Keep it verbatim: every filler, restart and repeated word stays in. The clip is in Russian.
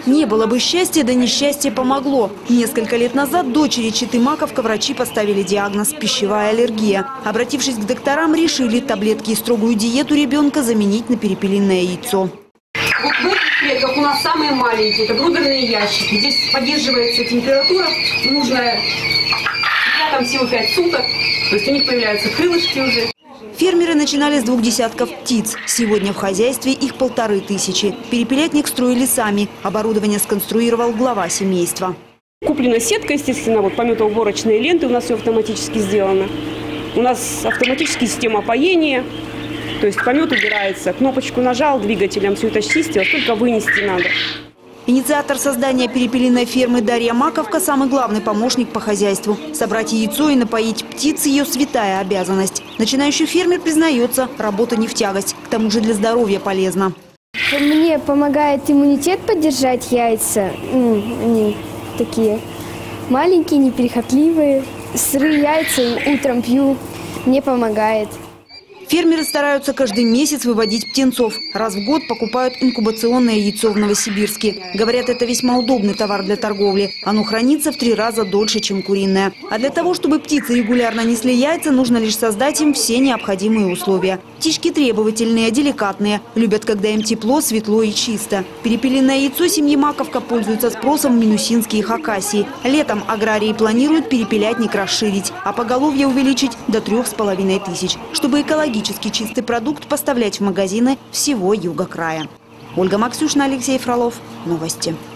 Не было бы счастья, да несчастье помогло. Несколько лет назад дочери Читы Маковка врачи поставили диагноз – пищевая аллергия. Обратившись к докторам, решили таблетки и строгую диету ребенка заменить на перепелиное яйцо. Вот в этих клетках у нас самые маленькие, это брудерные ящики. Здесь поддерживается температура нужная, там всего пять суток, то есть у них появляются крылышки уже. Фермеры начинали с двух десятков птиц. Сегодня в хозяйстве их полторы тысячи. Перепелятник строили сами. Оборудование сконструировал глава семейства. Куплена сетка, естественно, вот пометоуборочные ленты, у нас все автоматически сделано. У нас автоматическая система поения. То есть помет убирается, кнопочку нажал, двигателем все это чистил, только вынести надо. Инициатор создания перепелиной фермы Дарья Маковка – самый главный помощник по хозяйству. Собрать яйцо и напоить птиц – ее святая обязанность. Начинающий фермер признается, работа не в тягость, к тому же для здоровья полезно. Мне помогает иммунитет поддержать яйца. Они такие маленькие, неприхотливые. Сырые яйца утром пью, мне помогает. Фермеры стараются каждый месяц выводить птенцов. Раз в год покупают инкубационное яйцо в Новосибирске. Говорят, это весьма удобный товар для торговли. Оно хранится в три раза дольше, чем куриное. А для того, чтобы птицы регулярно несли яйца, нужно лишь создать им все необходимые условия. Птички требовательные, деликатные. Любят, когда им тепло, светло и чисто. Перепелиное яйцо семьи Маковка пользуется спросом в Минусинске и Хакасии. Летом аграрии планируют перепелятник расширить, а поголовье увеличить до трех с половиной тысяч, чтобы экологически чистый продукт поставлять в магазины всего юга края. Ольга Максюшина, Алексей Фролов. Новости.